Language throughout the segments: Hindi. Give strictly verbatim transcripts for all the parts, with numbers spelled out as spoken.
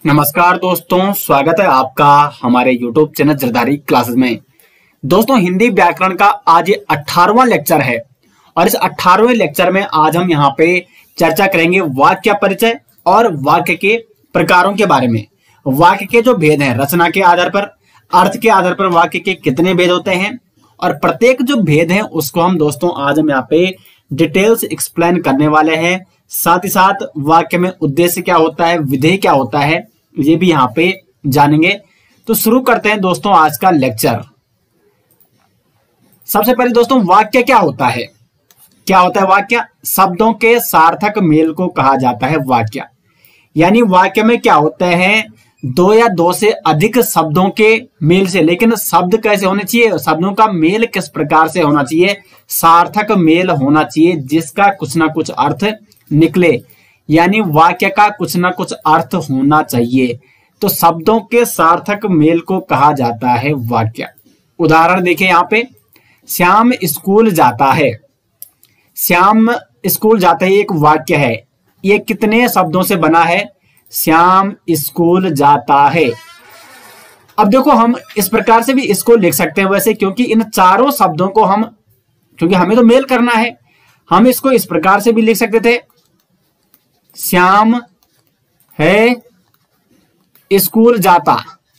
नमस्कार दोस्तों, स्वागत है आपका हमारे YouTube चैनल जरदारी क्लासेस में। दोस्तों, हिंदी व्याकरण का आज ये अठारहवां लेक्चर है और इस अठारहवें लेक्चर में आज हम यहाँ पे चर्चा करेंगे वाक्य परिचय और वाक्य के प्रकारों के बारे में। वाक्य के जो भेद हैं, रचना के आधार पर, अर्थ के आधार पर वाक्य के कितने भेद होते हैं और प्रत्येक जो भेद है उसको हम दोस्तों आज हम यहाँ पे डिटेल्स एक्सप्लेन करने वाले हैं। साथ ही साथ वाक्य में उद्देश्य क्या होता है, विधेय क्या होता है, ये भी यहाँ पे जानेंगे। तो शुरू करते हैं दोस्तों आज का लेक्चर। सबसे पहले दोस्तों, वाक्य क्या होता है? क्या होता है वाक्य? शब्दों के सार्थक मेल को कहा जाता है वाक्य। यानी वाक्य में क्या होते हैं, दो या दो से अधिक शब्दों के मेल से, लेकिन शब्द कैसे होने चाहिए, शब्दों का मेल किस प्रकार से होना चाहिए, सार्थक मेल होना चाहिए जिसका कुछ ना कुछ अर्थ निकले। यानी वाक्य का कुछ ना कुछ अर्थ होना चाहिए। तो शब्दों के सार्थक मेल को कहा जाता है वाक्य। उदाहरण देखिए यहाँ पे, श्याम स्कूल जाता है। श्याम स्कूल जाता है एक वाक्य है। ये कितने शब्दों से बना है? श्याम स्कूल जाता है। अब देखो, हम इस प्रकार से भी इसको लिख सकते हैं वैसे, क्योंकि इन चारों शब्दों को हम, क्योंकि हमें तो मेल करना है, हम इसको इस प्रकार से भी लिख सकते थे, श्याम है स्कूल जाता।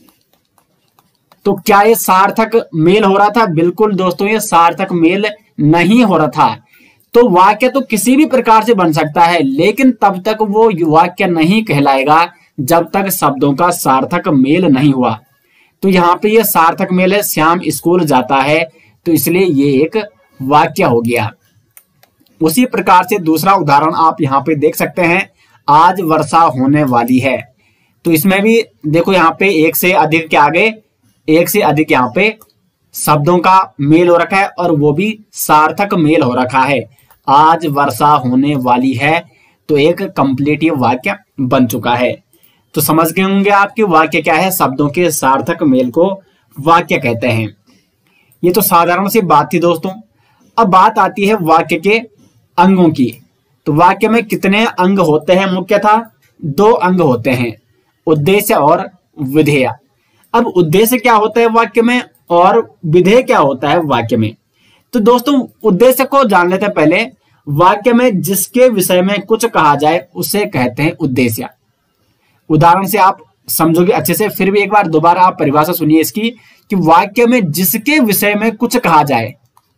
तो क्या ये सार्थक मेल हो रहा था? बिल्कुल दोस्तों, ये सार्थक मेल नहीं हो रहा था। तो वाक्य तो किसी भी प्रकार से बन सकता है, लेकिन तब तक वो वाक्य नहीं कहलाएगा जब तक शब्दों का सार्थक मेल नहीं हुआ। तो यहाँ पे ये सार्थक मेल है, श्याम स्कूल जाता है, तो इसलिए ये एक वाक्य हो गया। उसी प्रकार से दूसरा उदाहरण आप यहाँ पे देख सकते हैं, आज वर्षा होने वाली है। तो इसमें भी देखो, यहाँ पे एक से अधिक के आगे एक से अधिक यहाँ पे शब्दों का मेल हो रखा है और वो भी सार्थक मेल हो रखा है। आज वर्षा होने वाली है, तो एक कंप्लीट ये वाक्य बन चुका है। तो समझ गए होंगे आपके वाक्य क्या है, शब्दों के सार्थक मेल को वाक्य कहते हैं। ये तो साधारण सी बात थी दोस्तों। अब बात आती है वाक्य के अंगों की। तो वाक्य में कितने अंग होते हैं? मुख्यतः दो अंग होते हैं, उद्देश्य और विधेय। अब उद्देश्य क्या होता है वाक्य में और विधेय क्या होता है वाक्य में? तो दोस्तों, उद्देश्य को जान लेते हैं पहले। वाक्य में जिसके विषय में कुछ कहा जाए उसे कहते हैं उद्देश्य। उदाहरण से आप समझोगे अच्छे से, फिर भी एक बार दोबारा आप परिभाषा सुनिए इसकी, कि वाक्य में जिसके विषय में कुछ कहा जाए,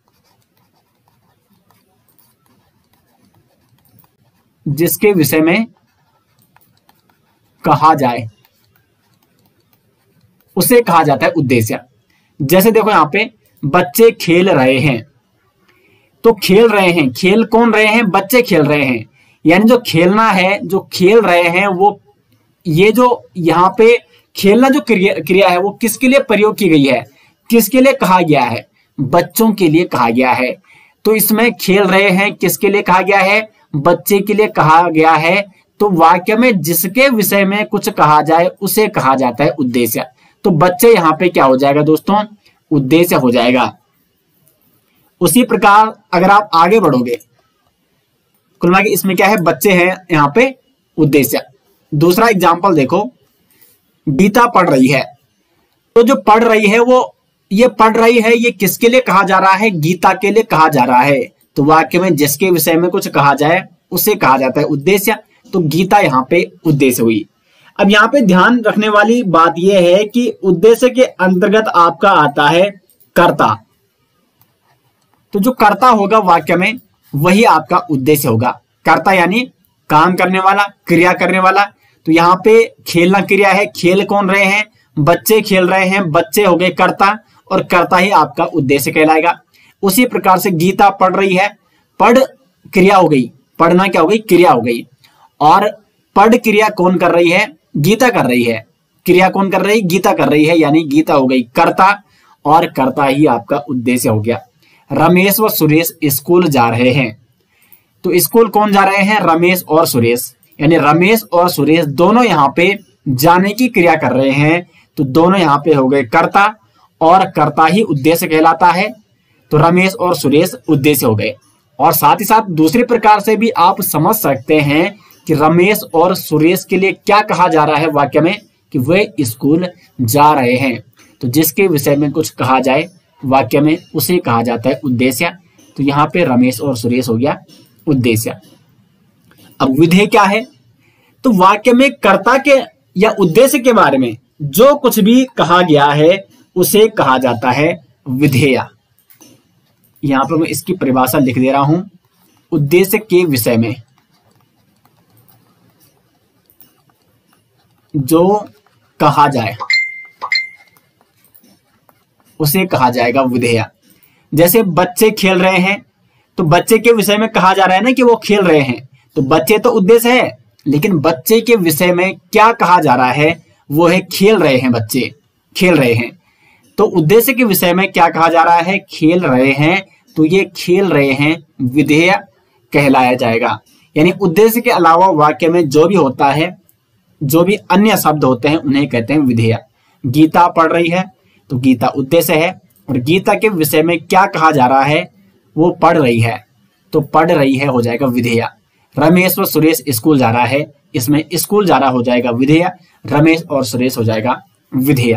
जिसके विषय में कहा जाए उसे कहा जाता है उद्देश्य। जैसे देखो यहाँ पे, बच्चे खेल रहे हैं। तो खेल रहे हैं, खेल कौन रहे हैं? बच्चे खेल रहे हैं। यानी जो खेलना है, जो खेल रहे हैं, वो ये जो यहाँ पे खेलना जो क्रिया क्रिया है वो किसके लिए प्रयोग की गई है, किसके लिए कहा गया है? बच्चों के लिए कहा गया है। तो इसमें खेल रहे हैं किसके लिए कहा गया है? बच्चे के लिए कहा गया है। तो वाक्य में जिसके विषय में कुछ कहा जाए उसे कहा जाता है उद्देश्य। तो बच्चे यहाँ पे क्या हो जाएगा दोस्तों? उद्देश्य हो जाएगा। उसी प्रकार अगर आप आगे बढ़ोगे, कुल मिला के इसमें क्या है, बच्चे हैं यहाँ पे उद्देश्य। दूसरा एग्जाम्पल देखो, गीता पढ़ रही है। तो जो पढ़ रही है वो, ये पढ़ रही है, ये किसके लिए कहा जा रहा है? गीता के लिए कहा जा रहा है। तो वाक्य में जिसके विषय में कुछ कहा जाए उसे कहा जाता है उद्देश्य। तो गीता यहाँ पे उद्देश्य हुई। अब यहाँ पे ध्यान रखने वाली बात यह है कि उद्देश्य के अंतर्गत आपका आता है कर्ता। तो जो कर्ता होगा वाक्य में वही आपका उद्देश्य होगा। कर्ता यानी काम करने वाला, क्रिया करने वाला। तो यहाँ पे खेलना क्रिया है, खेल कौन रहे हैं? बच्चे खेल रहे हैं, बच्चे हो गए कर्ता और कर्ता ही आपका उद्देश्य कहलाएगा। उसी प्रकार से गीता पढ़ रही है, पढ़ क्रिया हो गई, पढ़ना क्या हो गई? क्रिया हो गई। और पढ़ क्रिया कौन कर रही है? गीता कर रही है। क्रिया कौन कर रही है? गीता कर रही है, यानी गीता हो गई कर्ता और कर्ता ही आपका उद्देश्य हो गया। रमेश व सुरेश स्कूल जा रहे हैं। तो स्कूल कौन जा रहे हैं? रमेश और सुरेश। यानी रमेश और सुरेश दोनों यहाँ पे जाने की क्रिया कर रहे हैं। तो दोनों यहाँ पे हो गए कर्ता और कर्ता ही उद्देश्य कहलाता है। तो रमेश और सुरेश उद्देश्य हो गए। और साथ ही साथ दूसरे प्रकार से भी आप समझ सकते हैं कि रमेश और सुरेश के लिए क्या कहा जा रहा है वाक्य में, कि वे स्कूल जा रहे हैं। तो जिसके विषय में कुछ कहा जाए वाक्य में उसे कहा जाता है उद्देश्य। तो यहाँ पे रमेश और सुरेश हो गया उद्देश्य। अब विधेय क्या है, तो वाक्य में कर्ता के या उद्देश्य के बारे में जो कुछ भी कहा गया है उसे कहा जाता है विधेय। यहां पर मैं इसकी परिभाषा लिख दे रहा हूं, उद्देश्य के विषय में जो कहा जाए उसे कहा जाएगा विधेय। जैसे बच्चे खेल रहे हैं, तो बच्चे के विषय में कहा जा रहा है ना कि वो खेल रहे हैं, तो बच्चे तो उद्देश्य है, लेकिन बच्चे के विषय में क्या कहा जा रहा है वो है खेल रहे हैं, बच्चे खेल रहे हैं। तो उद्देश्य के विषय में क्या कहा जा रहा है, खेल रहे हैं, तो ये खेल रहे हैं विधेय कहलाया जाएगा। यानी उद्देश्य के अलावा वाक्य में जो भी होता है, जो भी अन्य शब्द होते हैं उन्हें कहते हैं विधेय। गीता पढ़ रही है, तो गीता उद्देश्य है, और गीता के विषय में क्या कहा जा रहा है वो पढ़ रही है, तो पढ़ रही है हो जाएगा विधेय। रमेश व सुरेश स्कूल जा रहा है, इसमें स्कूल जा रहा हो जाएगा विधेय, रमेश और सुरेश हो जाएगा विधेय,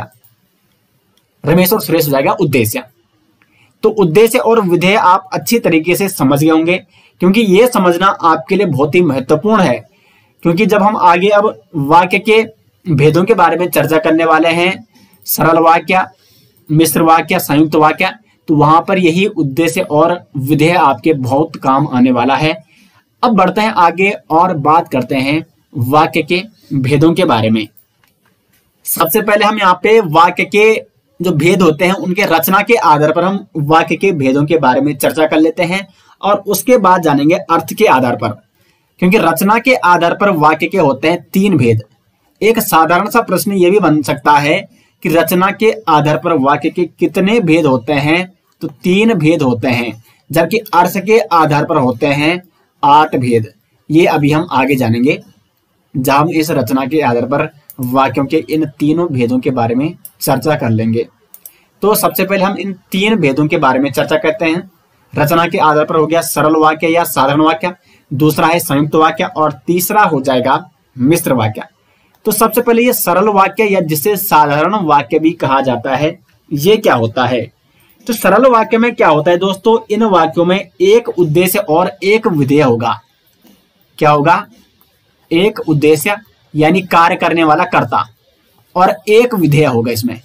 रमेश और सुरेश हो जाएगा उद्देश्य। तो उद्देश्य और विधेय आप अच्छी तरीके से समझ गए होंगे, क्योंकि ये समझना आपके लिए बहुत ही महत्वपूर्ण है। क्योंकि जब हम आगे अब वाक्य के भेदों के बारे में चर्चा करने वाले हैं, सरल वाक्य, मिश्र वाक्य, संयुक्त वाक्य, तो वहां पर यही उद्देश्य और विधेय आपके बहुत काम आने वाला है। अब बढ़ते हैं आगे और बात करते हैं वाक्य के भेदों के बारे में। सबसे पहले हम यहाँ पे वाक्य के जो भेद होते हैं उनके रचना के आधार पर हम वाक्य के भेदों के बारे में चर्चा कर लेते हैं, और उसके बाद जानेंगे अर्थ के आधार पर। क्योंकि रचना के आधार पर वाक्य के होते हैं तीन भेद। एक साधारण सा प्रश्न ये भी बन सकता है कि रचना के आधार पर वाक्य के कितने भेद होते हैं, तो तीन भेद होते हैं, जबकि अर्थ के आधार पर होते हैं आठ भेद। ये अभी हम आगे जानेंगे जब हम इस रचना के आधार पर वाक्यों के इन तीनों भेदों के बारे में चर्चा कर लेंगे। तो सबसे पहले हम इन तीन भेदों के बारे में चर्चा करते हैं। रचना के आधार पर हो गया सरल वाक्य या साधारण वाक्य, दूसरा है संयुक्त वाक्य, और तीसरा हो जाएगा मिश्र वाक्य। तो सबसे पहले ये सरल वाक्य या जिसे साधारण वाक्य भी कहा जाता है, ये क्या होता है। तो सरल वाक्य में क्या होता है दोस्तों, इन वाक्यों में एक उद्देश्य और एक विधेय होगा। क्या होगा, एक उद्देश्य यानी कार्य करने वाला कर्ता, और एक विधेय होगा इसमें।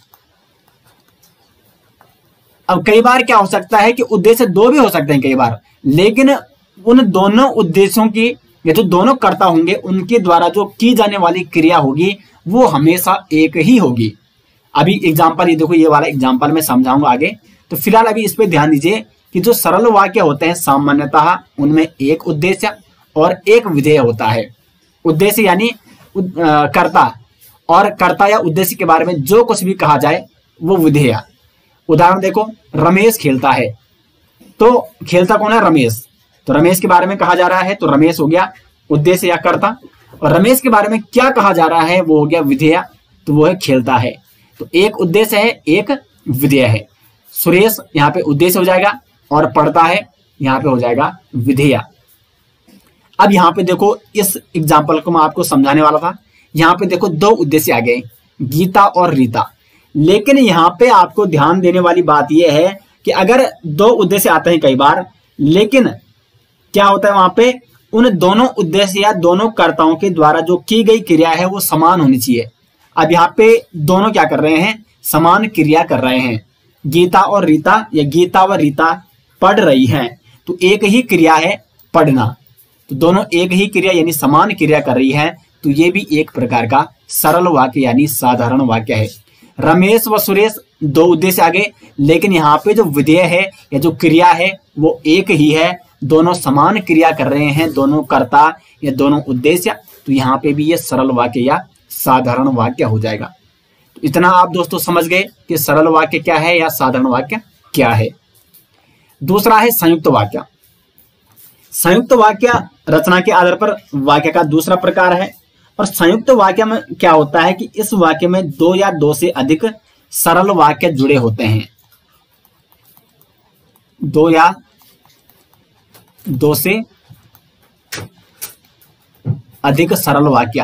अब कई बार क्या हो सकता है कि उद्देश्य दो भी हो सकते हैं कई बार, लेकिन उन दोनों उद्देश्यों की या जो दोनों कर्ता होंगे उनके द्वारा जो की जाने वाली क्रिया होगी वो हमेशा एक ही होगी। अभी एग्जाम्पल ये देखो, ये वाला एग्जाम्पल मैं समझाऊंगा आगे। तो फिलहाल अभी इस पे ध्यान दीजिए कि जो सरल वाक्य होते हैं सामान्यतः उनमें एक उद्देश्य और एक विधेय होता है। उद्देश्य यानी कर्ता, और कर्ता या उद्देश्य के बारे में जो कुछ भी कहा जाए वो विधेय। उदाहरण देखो, रमेश खेलता है, तो खेलता कौन है, रमेश। तो रमेश के बारे में कहा जा रहा है, तो रमेश हो गया उद्देश्य या कर्ता, और रमेश के बारे में क्या कहा जा रहा है वो हो गया विधेय, तो वो है खेलता है। तो एक उद्देश्य है, एक विधेय है। सुरेश यहाँ पे उद्देश्य हो जाएगा, और पढ़ता है यहाँ पे हो जाएगा विधेय। अब यहाँ पे देखो, इस एग्जाम्पल को मैं आपको समझाने वाला था। यहाँ पे देखो दो उद्देश्य आ गए, गीता और रीता। लेकिन यहाँ पे आपको ध्यान देने वाली बात यह है कि अगर दो उद्देश्य आते हैं कई बार, लेकिन क्या होता है वहां पे, उन दोनों उद्देश्य या दोनों कर्ताओं के द्वारा जो की गई क्रिया है वो समान होनी चाहिए। अब यहाँ पे दोनों क्या कर रहे हैं, समान क्रिया कर रहे हैं। गीता और रीता या गीता व रीता पढ़ रही हैं, तो एक ही क्रिया है पढ़ना, तो दोनों एक ही क्रिया यानी समान क्रिया कर रही है, तो ये भी एक प्रकार का सरल वाक्य यानी साधारण वाक्य है। रमेश व सुरेश दो उद्देश्य आ गए, लेकिन यहाँ पे जो विधेय है या जो क्रिया है वो एक ही है, दोनों समान क्रिया कर रहे हैं, दोनों कर्ता या दोनों उद्देश्य। तो यहाँ पे भी ये सरल वाक्य या साधारण वाक्य हो जाएगा। तो इतना आप दोस्तों समझ गए कि सरल वाक्य क्या है या साधारण वाक्य क्या है। दूसरा है संयुक्त वाक्य। संयुक्त वाक्य रचना के आधार पर वाक्य का दूसरा प्रकार है, और संयुक्त वाक्य में क्या होता है कि इस वाक्य में दो या दो से अधिक सरल वाक्य जुड़े होते हैं। दो या दो से अधिक सरल वाक्य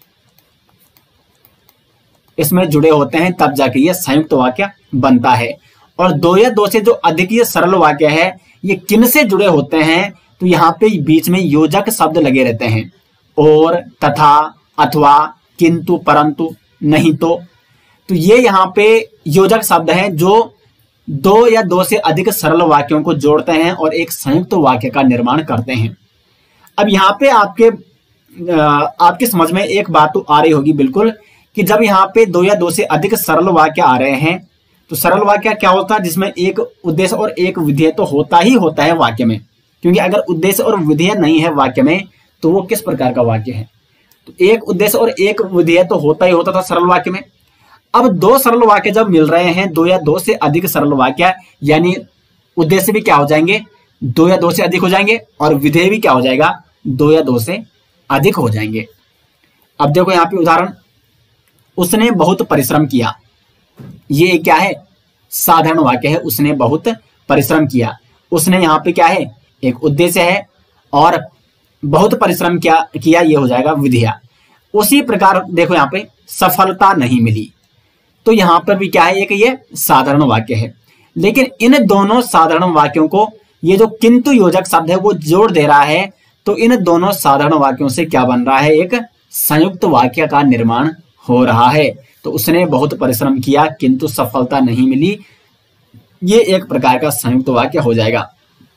इसमें जुड़े होते हैं, तब जाके ये संयुक्त वाक्य बनता है। और दो या दो से जो अधिक ये सरल वाक्य है, ये किन से जुड़े होते हैं, तो यहाँ पे बीच में योजक शब्द लगे रहते हैं, और, तथा, अथवा, किंतु, परंतु, नहीं तो। तो ये यहाँ पे योजक शब्द हैं जो दो या दो से अधिक सरल वाक्यों को जोड़ते हैं और एक संयुक्त वाक्य का निर्माण करते हैं। अब यहाँ पे आपके आपके समझ में एक बात तो आ रही होगी बिल्कुल, कि जब यहाँ पे दो या दो से अधिक सरल वाक्य आ रहे हैं, तो सरल वाक्य क्या होता है, जिसमें एक उद्देश्य और एक विधेय तो होता ही होता है वाक्य में, क्योंकि अगर उद्देश्य और विधेय नहीं है वाक्य में तो वो किस प्रकार का वाक्य है। तो एक उद्देश्य और एक विधेय तो होता ही होता था सरल वाक्य में। अब दो सरल वाक्य जब मिल रहे हैं, दो या दो से अधिक सरल वाक्य, यानी उद्देश्य भी क्या हो जाएंगे, दो या दो से अधिक हो जाएंगे, और विधेय भी क्या हो जाएगा, दो या दो से अधिक हो जाएंगे। अब देखो यहाँ पे उदाहरण, उसने बहुत परिश्रम किया, ये क्या है, साधारण वाक्य है, उसने बहुत परिश्रम किया। उसने यहाँ पे क्या है, एक उद्देश्य है, और बहुत परिश्रम किया किया ये हो जाएगा विधेय। उसी प्रकार देखो यहाँ पे सफलता नहीं मिली, तो यहाँ पर भी क्या है, एक ये साधारण वाक्य है। लेकिन इन दोनों साधारण वाक्यों को ये जो किंतु योजक शब्द है वो जोड़ दे रहा है, तो इन दोनों साधारण वाक्यों से क्या बन रहा है, एक संयुक्त वाक्य का निर्माण हो रहा है। तो उसने बहुत परिश्रम किया किंतु सफलता नहीं मिली, ये एक प्रकार का संयुक्त वाक्य हो जाएगा।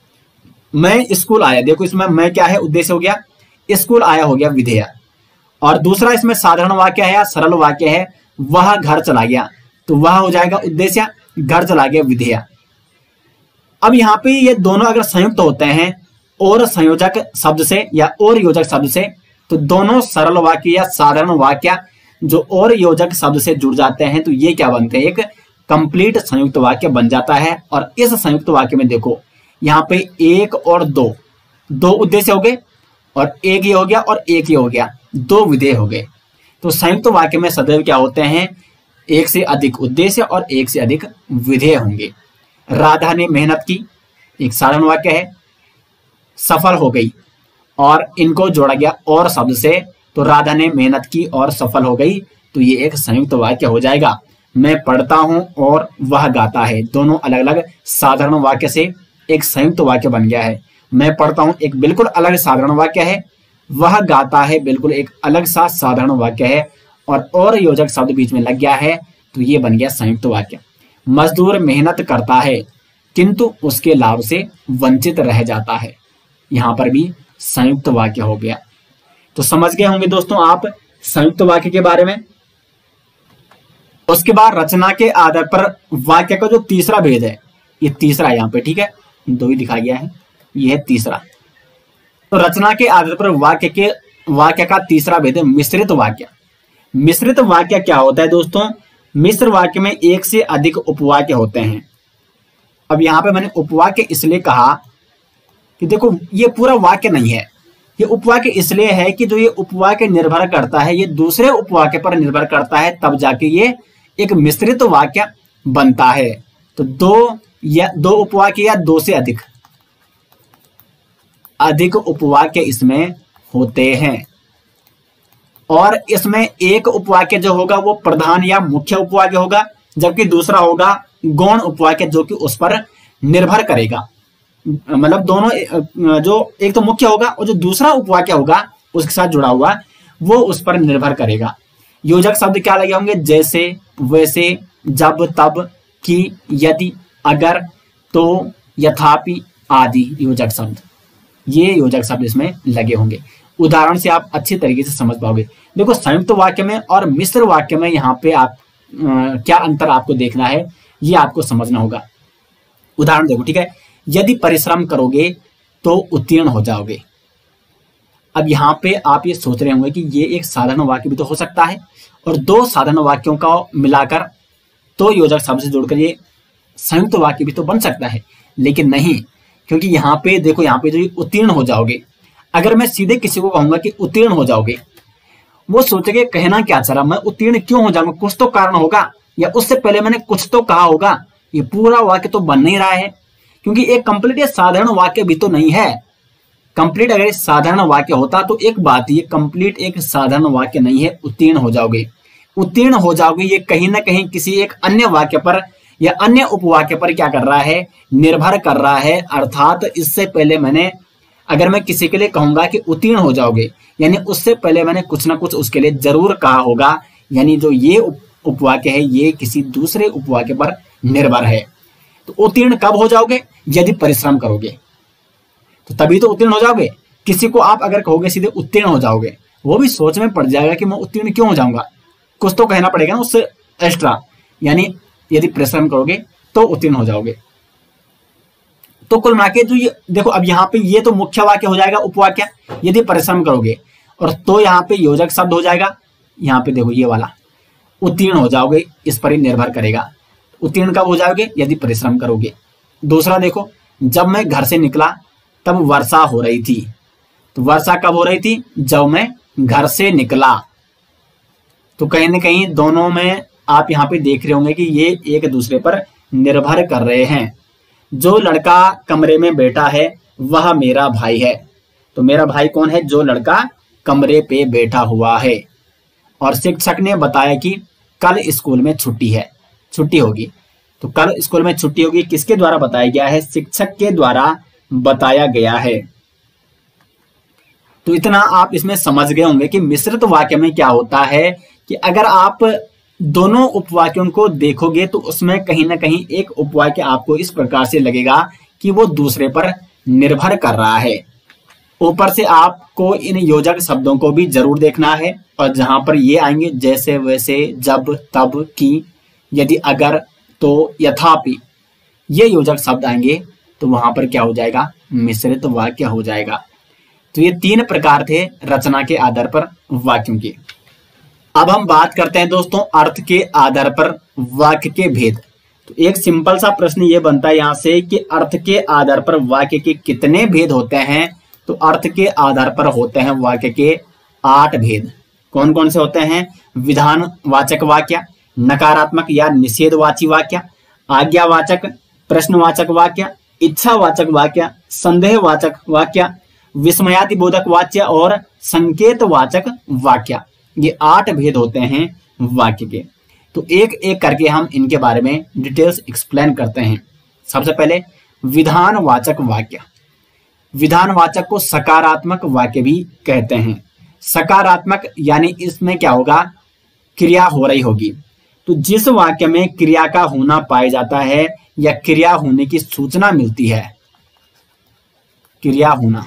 मैं स्कूल आया, देखो इसमें मैं क्या है, उद्देश्य हो गया, स्कूल आया हो गया विधेय, और दूसरा इसमें साधारण वाक्य है या सरल वाक्य है, वह घर चला गया, तो वह हो जाएगा उद्देश्य, घर चला गया विधेय। अब यहाँ पे ये दोनों अगर संयुक्त होते हैं और संयोजक शब्द से या और योजक शब्द से, तो दोनों सरल वाक्य या साधारण वाक्य जो और योजक शब्द से जुड़ जाते हैं, तो ये क्या बनते हैं, एक कंप्लीट संयुक्त वाक्य बन जाता है। और इस संयुक्त वाक्य में देखो यहाँ पे एक और दो, दो उद्देश्य हो गए, और एक ये हो गया और एक ये हो गया, दो विधेय हो गए। तो संयुक्त वाक्य में सदैव क्या होते हैं, एक से अधिक उद्देश्य और एक से अधिक विधेय होंगे। राधा ने मेहनत की, एक साधारण वाक्य है, सफल हो गई, और इनको जोड़ा गया और शब्द से, तो राधा ने मेहनत की और सफल हो गई, तो ये एक संयुक्त वाक्य हो जाएगा। मैं पढ़ता हूं और वह गाता है, दोनों अलग अलग साधारण वाक्य से एक संयुक्त वाक्य बन गया है। मैं पढ़ता हूं एक बिल्कुल अलग साधारण वाक्य है, वह गाता है बिल्कुल एक अलग सा साधारण वाक्य है, और और योजक शब्द बीच में लग गया है, तो ये बन गया संयुक्त वाक्य। मजदूर मेहनत करता है किंतु उसके लाभ से वंचित रह जाता है, यहां पर भी संयुक्त वाक्य हो गया। तो समझ गए होंगे दोस्तों आप संयुक्त वाक्य के बारे में। उसके बाद रचना के आधार पर वाक्य का जो तीसरा भेद है, ये तीसरा है यहाँ पे, ठीक है, दो ही दिखा गया है, ये है तीसरा। तो रचना के आधार पर वाक्य के वाक्य का तीसरा भेद है मिश्रित वाक्य। मिश्रित वाक्य क्या होता है दोस्तों, मिश्र वाक्य में एक से अधिक उपवाक्य होते हैं। अब यहाँ पे मैंने उपवाक्य इसलिए कहा कि देखो ये पूरा वाक्य नहीं है, ये उपवाक्य इसलिए है कि जो ये उपवाक्य निर्भर करता है, ये दूसरे उपवाक्य पर निर्भर करता है, तब जाके ये एक मिश्रित वाक्य बनता है। तो दो या दो उपवाक्य या दो से अधिक अधिक उपवाक्य इसमें होते हैं, और इसमें एक उपवाक्य जो होगा वो प्रधान या मुख्य उपवाक्य होगा, जबकि दूसरा होगा गौण उपवाक्य जो कि उस पर निर्भर करेगा। मतलब दोनों, जो एक तो मुख्य होगा और जो दूसरा उपवाक्य होगा उसके साथ जुड़ा हुआ वो उस पर निर्भर करेगा। योजक शब्द क्या लगे होंगे, जैसे, वैसे, जब, तब, कि, यदि, अगर, तो, यथापि आदि योजक शब्द, ये योजक शब्द इसमें लगे होंगे। उदाहरण से आप अच्छी तरीके से समझ पाओगे। देखो संयुक्त वाक्य में और मिश्र वाक्य में यहाँ पे आप आ, क्या अंतर आपको देखना है, ये आपको समझना होगा। उदाहरण देखो, ठीक है, यदि परिश्रम करोगे तो उत्तीर्ण हो जाओगे। अब यहाँ पे आप ये सोच रहे होंगे कि ये एक साधारण वाक्य भी तो हो सकता है, और दो साधारण वाक्यों का मिलाकर तो योजक शब्द से जोड़कर ये संयुक्त वाक्य भी तो बन सकता है, लेकिन नहीं, क्योंकि यहाँ पे देखो, यहाँ पे जो उत्तीर्ण हो जाओगे, अगर मैं सीधे किसी को कहूंगा कि उत्तीर्ण हो जाओगे, वो सोचेंगे कहना क्या चाह रहा, मैं उत्तीर्ण क्यों हो जाऊंगा, कुछ तो कारण होगा, या उससे पहले मैंने कुछ तो कहा होगा। ये पूरा वाक्य तो बन नहीं रहा है, क्योंकि एक कंप्लीट साधारण वाक्य भी तो नहीं है, कंप्लीट अगर साधारण वाक्य होता तो एक बात, ये कंप्लीट एक साधारण वाक्य नहीं है, उत्तीर्ण हो जाओगे। उत्तीर्ण हो जाओगे ये कहीं ना कहीं किसी एक अन्य वाक्य पर या अन्य उपवाक्य पर क्या कर रहा है, निर्भर कर रहा है। अर्थात इससे पहले मैंने, अगर मैं किसी के लिए कहूंगा कि उत्तीर्ण हो जाओगे, यानी उससे पहले मैंने कुछ ना कुछ उसके लिए जरूर कहा होगा, यानी जो ये उपवाक्य है ये किसी दूसरे उपवाक्य पर निर्भर है। तो उत्तीर्ण कब हो जाओगे, यदि परिश्रम करोगे, तो तभी तो उत्तीर्ण हो जाओगे। किसी को आप अगर कहोगे सीधे उत्तीर्ण हो जाओगे, वो भी सोच में पड़ जाएगा कि मैं उत्तीर्ण क्यों हो जाऊंगा, कुछ तो कहना पड़ेगा ना उससे एक्स्ट्रा। यानी यदि परिश्रम करोगे तो उत्तीर्ण हो जाओगे। तो कुल मिला के जो ये देखो, अब यहाँ पे ये तो मुख्य वाक्य हो जाएगा, उपवाक्य, यदि परिश्रम करोगे, और तो यहाँ पे योजक शब्द हो जाएगा। यहाँ पे देखो ये वाला उत्तीर्ण हो जाओगे, इस पर ही निर्भर करेगा। उत्तीर्ण कब हो जाओगे, यदि परिश्रम करोगे। दूसरा देखो, जब मैं घर से निकला तब वर्षा हो रही थी। तो वर्षा कब हो रही थी, जब मैं घर से निकला। तो कहीं ना कहीं दोनों में आप यहाँ पे देख रहे होंगे कि ये एक दूसरे पर निर्भर कर रहे हैं। जो लड़का कमरे में बैठा है वह मेरा भाई है। तो मेरा भाई कौन है, जो लड़का कमरे पे बैठा हुआ है। और शिक्षक ने बताया कि कल स्कूल में छुट्टी है, छुट्टी होगी। तो कल स्कूल में छुट्टी होगी किसके द्वारा बताया गया है, शिक्षक के द्वारा बताया गया है। तो इतना आप इसमें समझ गए होंगे कि मिश्रित वाक्य में क्या होता है कि अगर आप दोनों उपवाक्यों को देखोगे तो उसमें कहीं ना कहीं एक उपवाक्य आपको इस प्रकार से लगेगा कि वो दूसरे पर निर्भर कर रहा है। ऊपर से आपको इन योजक शब्दों को भी जरूर देखना है, और जहां पर ये आएंगे जैसे वैसे, जब, तब, की, यदि, अगर, तो, यथापि, ये योजक शब्द आएंगे तो वहां पर क्या हो जाएगा, मिश्रित वाक्य हो जाएगा। तो ये तीन प्रकार थे रचना के आधार पर वाक्यों के। अब हम बात करते हैं दोस्तों अर्थ के आधार पर वाक्य के भेद। तो एक सिंपल सा प्रश्न ये बनता है यहाँ से कि अर्थ के आधार पर वाक्य के कितने भेद होते हैं। तो अर्थ के आधार पर होते हैं वाक्य के आठ भेद। कौन कौन से होते हैं, विधानवाचक वाक्य, नकारात्मक या निषेधवाची वाक्य, आज्ञावाचक, प्रश्नवाचक वाक्य, इच्छावाचक वाक्य, संदेहवाचक वाक्य, विस्मयादिबोधक वाक्य और संकेतवाचक वाक्य। ये आठ भेद होते हैं वाक्य के। तो एक एक करके हम इनके बारे में डिटेल्स एक्सप्लेन करते हैं। सबसे पहले विधानवाचक वाक्य। विधानवाचक को सकारात्मक वाक्य भी कहते हैं। सकारात्मक यानी इसमें क्या होगा, क्रिया हो रही होगी। तो जिस वाक्य में क्रिया का होना पाया जाता है या क्रिया होने की सूचना मिलती है, क्रिया होना,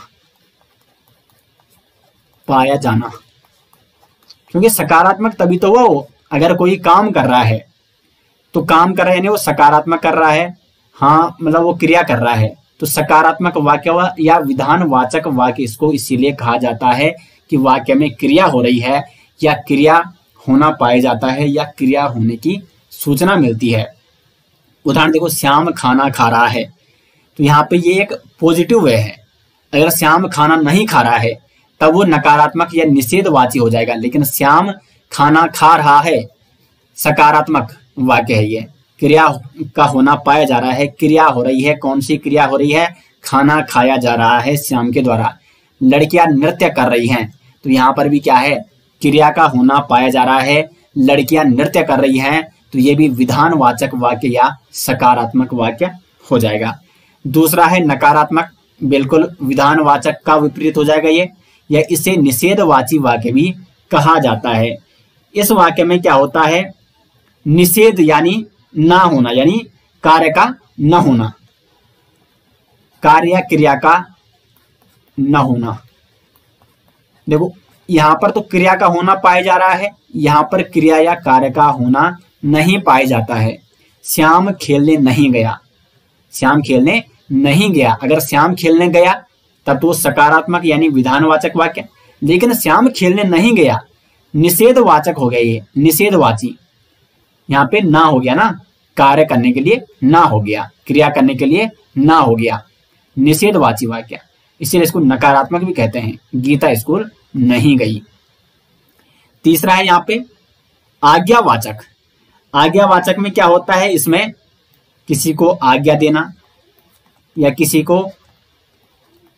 पाया जाना, क्योंकि सकारात्मक तभी तो वो, अगर कोई काम कर रहा है तो काम कर रहा है यानी वो सकारात्मक कर रहा है, हाँ मतलब वो क्रिया कर रहा है। तो सकारात्मक वाक्य या विधानवाचक वाक्य इसको इसीलिए कहा जाता है कि वाक्य में क्रिया हो रही है या क्रिया होना पाया जाता है या क्रिया होने की सूचना मिलती है। उदाहरण देखो, श्याम खाना खा रहा है। तो यहाँ पे ये एक पॉजिटिव वे है। अगर श्याम खाना नहीं खा रहा है तब वो नकारात्मक या निषेधवाची हो जाएगा, लेकिन श्याम खाना खा रहा है सकारात्मक वाक्य है। ये क्रिया का होना पाया जा रहा है, क्रिया हो रही है। कौन सी क्रिया हो रही है, खाना खाया जा रहा है श्याम के द्वारा। लड़कियां नृत्य कर रही हैं, तो यहाँ पर भी क्या है, क्रिया का होना पाया जा रहा है, लड़कियां नृत्य कर रही हैं। तो ये भी विधानवाचक वाक्य या सकारात्मक वाक्य हो जाएगा। दूसरा है नकारात्मक, बिल्कुल विधानवाचक का विपरीत हो जाएगा ये, या इसे निषेधवाची वाक्य भी कहा जाता है। इस वाक्य में क्या होता है, निषेध यानी ना होना, यानी कार्य का न होना, कार्य या क्रिया का न होना। देखो यहां पर तो क्रिया का होना पाया जा रहा है, यहां पर क्रिया या कार्य का होना नहीं पाया जाता है। श्याम खेलने नहीं गया, श्याम खेलने नहीं गया। अगर श्याम खेलने गया तब तो सकारात्मक यानी विधानवाचक वाक्य, लेकिन श्याम खेलने नहीं गया निषेधवाचक हो गया, ये निषेधवाची। यहाँ पे ना हो गया ना, कार्य करने के लिए ना हो गया, क्रिया करने के लिए ना हो गया, निषेधवाची वाक्य, इसीलिए इसको नकारात्मक भी कहते हैं। गीता स्कूल नहीं गई। तीसरा है यहाँ पे आज्ञावाचक। आज्ञावाचक में क्या होता है, इसमें किसी को आज्ञा देना या किसी को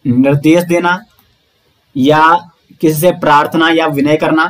निर्देश देना या किसी से प्रार्थना या विनय करना,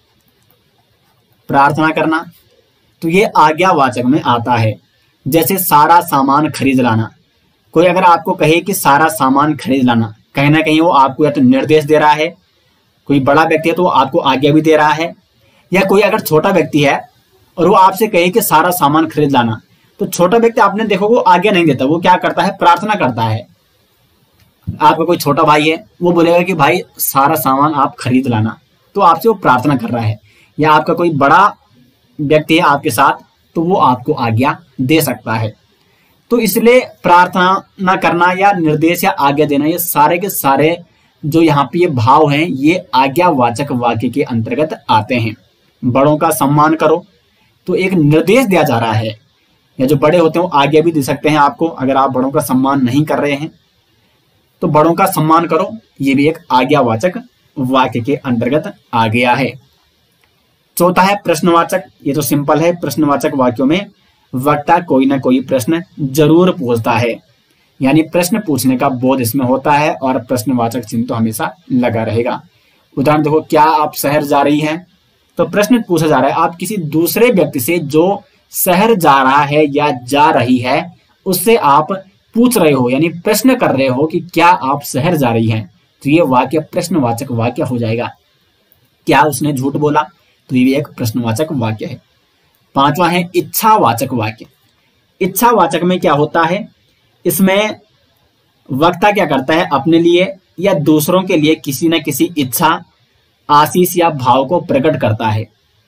प्रार्थना करना, तो ये आज्ञावाचक में आता है। जैसे सारा सामान खरीद लाना, कोई अगर आपको कहे कि सारा सामान खरीद लाना, कहीं ना कहीं वो आपको या तो निर्देश दे रहा है, कोई बड़ा व्यक्ति है तो वो आपको आज्ञा भी दे रहा है, या कोई अगर छोटा व्यक्ति है और वो आपसे कहे कि सारा सामान खरीद लाना, तो छोटा व्यक्ति आपने देखो वो आज्ञा नहीं देता, वो क्या करता है, प्रार्थना करता है। आपका कोई छोटा भाई है, वो बोलेगा कि भाई सारा सामान आप खरीद लाना, तो आपसे वो प्रार्थना कर रहा है। या आपका कोई बड़ा व्यक्ति है आपके साथ, तो वो आपको आज्ञा दे सकता है। तो इसलिए प्रार्थना करना या निर्देश या आज्ञा देना, ये सारे के सारे जो यहाँ पे ये भाव हैं, ये आज्ञावाचक वाक्य के अंतर्गत आते हैं। बड़ों का सम्मान करो, तो एक निर्देश दिया जा रहा है, या जो बड़े होते हैं वो आज्ञा भी दे सकते हैं आपको। अगर आप बड़ों का सम्मान नहीं कर रहे हैं तो बड़ों का सम्मान करो, ये भी एक आज्ञावाचक वाक्य के अंतर्गत आ गया है। चौथा है प्रश्नवाचक। ये तो सिंपल है, प्रश्नवाचक वाक्यों में वक्ता कोई ना कोई प्रश्न जरूर पूछता है, यानी प्रश्न पूछने का बोध इसमें होता है और प्रश्नवाचक चिन्ह तो हमेशा लगा रहेगा। उदाहरण देखो, क्या आप शहर जा रही हैं, तो प्रश्न पूछा जा रहा है। आप किसी दूसरे व्यक्ति से जो शहर जा रहा है या जा रही है उससे आप पूछ रहे हो, यानी प्रश्न कर रहे हो कि क्या आप शहर जा रही हैं, तो ये वाक्य प्रश्नवाचक वाक्य हो जाएगा। क्या उसने झूठ बोला, तो ये भी एक प्रश्नवाचक वाक्य है। पांचवा है इच्छावाचक वाक्य। इच्छावाचक में क्या होता है, इसमें वक्ता क्या करता है, अपने लिए या दूसरों के लिए किसी न किसी इच्छा, आशीष या भाव को प्रकट करता है।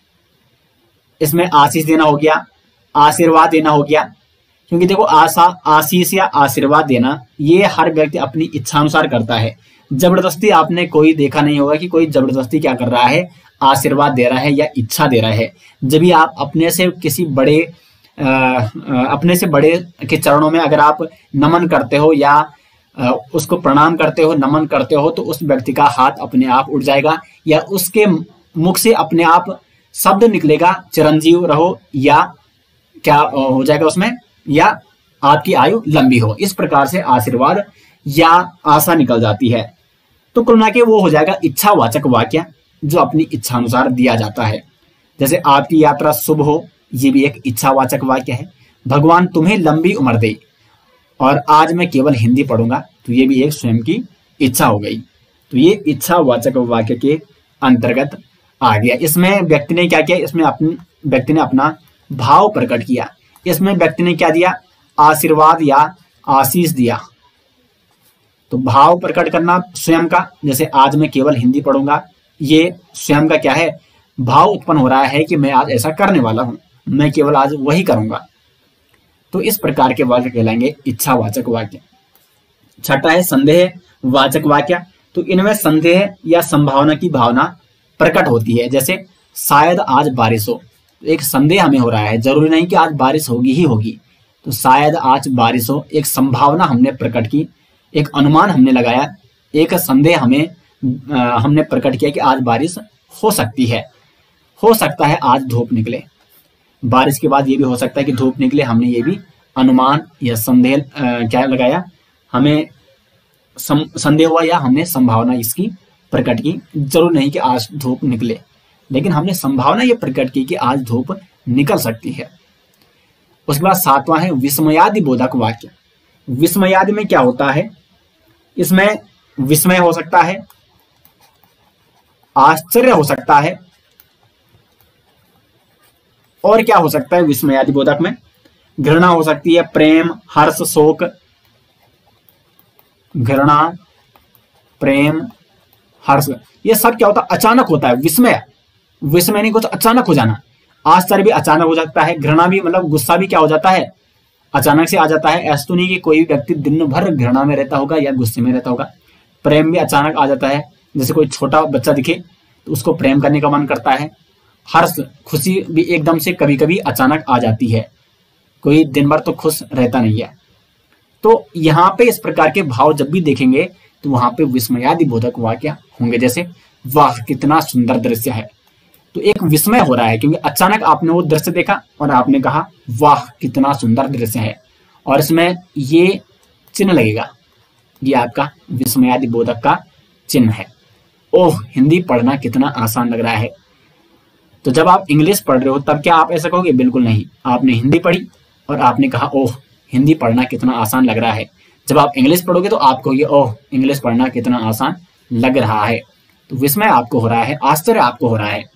इसमें आशीष देना हो गया, आशीर्वाद देना हो गया, क्योंकि देखो आशा आशीष या आशीर्वाद देना ये हर व्यक्ति अपनी इच्छा अनुसार करता है। जबरदस्ती आपने कोई देखा नहीं होगा कि कोई जबरदस्ती क्या कर रहा है, आशीर्वाद दे रहा है या इच्छा दे रहा है। जब भी आप अपने से किसी बड़े आ, अपने से बड़े के चरणों में अगर आप नमन करते हो या आ, उसको प्रणाम करते हो, नमन करते हो, तो उस व्यक्ति का हाथ अपने आप उठ जाएगा या उसके मुख से अपने आप शब्द निकलेगा, चिरंजीव रहो, या क्या हो जाएगा उसमें, या आपकी आयु लंबी हो। इस प्रकार से आशीर्वाद या आशा निकल जाती है। तो कुल मिला के वो हो जाएगा इच्छावाचक वाक्य, जो अपनी इच्छा अनुसार दिया जाता है। जैसे आपकी यात्रा शुभ हो, ये भी एक इच्छावाचक वाक्य है। भगवान तुम्हें लंबी उम्र दे, और आज मैं केवल हिंदी पढ़ूंगा, तो ये भी एक स्वयं की इच्छा हो गई। तो ये इच्छावाचक वाक्य के अंतर्गत आ गया। इसमें व्यक्ति ने क्या किया, इसमें अपने व्यक्ति ने अपना भाव प्रकट किया। इसमें व्यक्ति ने क्या दिया, आशीर्वाद या आशीष दिया। तो भाव प्रकट करना स्वयं का, जैसे आज मैं केवल हिंदी पढ़ूंगा, ये स्वयं का क्या है, भाव उत्पन्न हो रहा है कि मैं आज ऐसा करने वाला हूं, मैं केवल आज वही करूंगा। तो इस प्रकार के वाक्य कहलाएंगे इच्छावाचक वाक्य। छठा है संदेह वाचक वाक्य। तो इनमें संदेह या संभावना की भावना प्रकट होती है। जैसे शायद आज बारिश हो, एक संदेह हमें हो रहा है, जरूरी नहीं कि आज बारिश होगी ही होगी, तो शायद आज बारिश हो, एक संभावना हमने प्रकट की, एक अनुमान हमने लगाया, एक संदेह हमें आ, हमने प्रकट किया कि आज बारिश हो सकती है, हो सकता है आज धूप निकले। बारिश के बाद ये भी हो सकता है कि धूप निकले, हमने ये भी अनुमान या संदेह क्या लगाया, हमें संदेह हुआ या हमने संभावना इसकी प्रकट की। जरूर नहीं कि आज धूप निकले, लेकिन हमने संभावना ये प्रकट की कि आज धूप निकल सकती है। उसके बाद सातवां है विस्मयादि बोधक वाक्य। विस्मयादि में क्या होता है, इसमें विस्मय हो सकता है, आश्चर्य हो सकता है, और क्या हो सकता है विस्मयादि बोधक में, घृणा हो सकती है, प्रेम, हर्ष, शोक। घृणा, प्रेम, हर्ष, ये सब क्या होता है, अचानक होता है। विस्मय विस्मय नहीं, कुछ अचानक हो जाना। आश्चर्य भी अचानक हो सकता है, घृणा भी मतलब गुस्सा भी क्या हो जाता है, अचानक से आ जाता है। ऐसा तो नहीं कि कोई व्यक्ति दिन भर घृणा में रहता होगा या गुस्से में रहता होगा। प्रेम भी अचानक आ जाता है, जैसे कोई छोटा बच्चा दिखे तो उसको प्रेम करने का मन करता है। हर्ष, खुशी भी एकदम से कभी कभी अचानक आ जाती है, कोई दिन भर तो खुश रहता नहीं है। तो यहाँ पे इस प्रकार के भाव जब भी देखेंगे तो वहां पे विस्मयादि बोधक वाक्य होंगे। जैसे वाह कितना सुंदर दृश्य है, तो एक विस्मय हो रहा है क्योंकि अचानक आपने वो दृश्य देखा और आपने कहा वाह कितना सुंदर दृश्य है, और इसमें ये चिन्ह लगेगा, ये आपका विस्मयादि बोधक का चिन्ह है। ओह, हिंदी पढ़ना कितना आसान लग रहा है। तो जब आप इंग्लिश पढ़ रहे हो तब क्या आप ऐसा कहोगे? बिल्कुल नहीं। आपने हिंदी पढ़ी और आपने कहा ओह, हिंदी पढ़ना कितना आसान लग रहा है। जब आप इंग्लिश पढ़ोगे तो आप कहोगे ओह, इंग्लिश पढ़ना कितना आसान लग रहा है। तो विस्मय आपको हो रहा है, आश्चर्य आपको हो रहा है।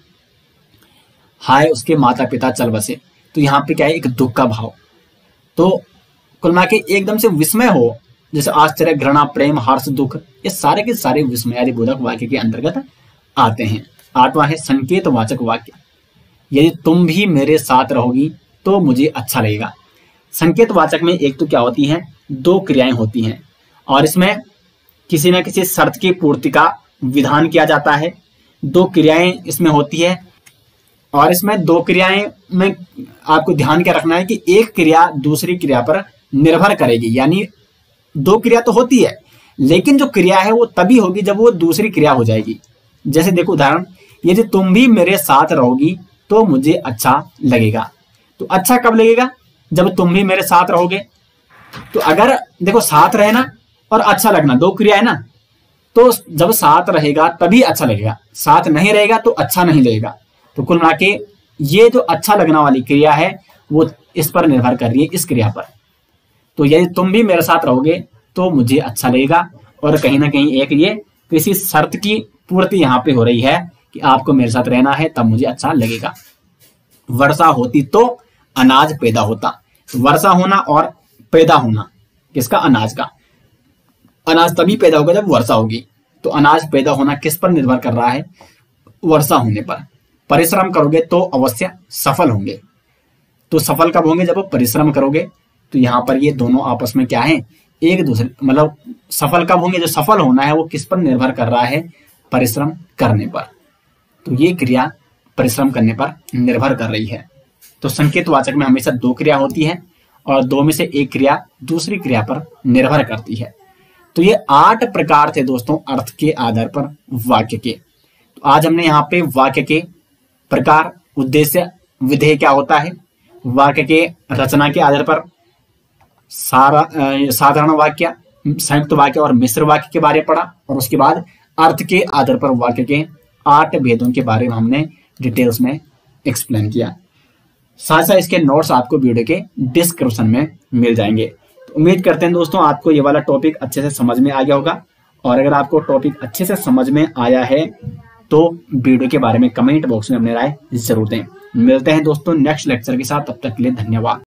हाय उसके माता पिता चल बसे, तो यहाँ पे क्या है? एक दुख का भाव। तो कुल मिला के एकदम से विस्मय हो, जैसे आश्चर्य, घृणा, प्रेम, हर्ष, दुख, ये सारे के सारे विस्मयादि बोधक वाक्य के अंतर्गत आते हैं। आठवां है संकेतवाचक वाक्य। यदि तुम भी मेरे साथ रहोगी तो मुझे अच्छा लगेगा। संकेतवाचक में एक तो क्या होती है? दो क्रियाएं होती हैं और इसमें किसी न किसी शर्त की पूर्ति का विधान किया जाता है। दो क्रियाएं इसमें होती है और इसमें दो क्रियाएं में आपको ध्यान क्या रखना है कि एक क्रिया दूसरी क्रिया पर निर्भर करेगी। यानी दो क्रिया तो होती है, लेकिन जो क्रिया है वो तभी होगी जब वो दूसरी क्रिया हो जाएगी। जैसे देखो उदाहरण, यदि तुम भी मेरे साथ रहोगी तो मुझे अच्छा लगेगा। तो अच्छा कब लगेगा? जब तुम भी मेरे साथ रहोगे। तो अगर देखो साथ रहना और अच्छा लगना दो क्रिया है ना, तो जब साथ रहेगा तभी अच्छा लगेगा, साथ नहीं रहेगा तो अच्छा नहीं लगेगा। तो कुल मिला के ये जो अच्छा लगना वाली क्रिया है वो इस पर निर्भर कर रही है, इस क्रिया पर। तो यदि तुम भी मेरे साथ रहोगे तो मुझे अच्छा लगेगा, और कहीं ना कहीं एक ये किसी शर्त की पूर्ति यहाँ पे हो रही है कि आपको मेरे साथ रहना है तब मुझे अच्छा लगेगा। वर्षा होती तो अनाज पैदा होता। वर्षा होना और पैदा होना किसका? अनाज का। अनाज तभी पैदा होगा जब वर्षा होगी। तो अनाज पैदा होना किस पर निर्भर कर रहा है? वर्षा होने पर। परिश्रम करोगे तो अवश्य सफल होंगे। तो सफल कब होंगे? जब परिश्रम करोगे। तो यहाँ पर ये दोनों आपस में क्या है? एक दूसरे, मतलब सफल कब होंगे? जो सफल होना है वो किस पर निर्भर कर रहा है? परिश्रम करने पर। तो ये क्रिया परिश्रम करने पर निर्भर कर रही है। तो संकेतवाचक में हमेशा दो क्रिया होती है और दो में से एक क्रिया दूसरी क्रिया पर निर्भर करती है। तो ये आठ प्रकार थे दोस्तों अर्थ के आधार पर वाक्य के। तो आज हमने यहाँ पे वाक्य के प्रकार, उद्देश्य, विधेय क्या होता है, वाक्य के रचना के आधार पर सारा साधारण वाक्य, संयुक्त वाक्य और मिश्र वाक्य के बारे में पढ़ा, और उसके बाद अर्थ के आधार पर वाक्य के आठ भेदों के बारे में हमने डिटेल्स में एक्सप्लेन किया। साथ साथ इसके नोट्स आपको वीडियो के डिस्क्रिप्शन में मिल जाएंगे। तो उम्मीद करते हैं दोस्तों आपको ये वाला टॉपिक अच्छे से समझ में आ गया होगा, और अगर आपको टॉपिक अच्छे से समझ में आया है तो वीडियो के बारे में कमेंट बॉक्स में अपनी राय जरूर दें। मिलते हैं दोस्तों नेक्स्ट लेक्चर के साथ, तब तक के लिए धन्यवाद।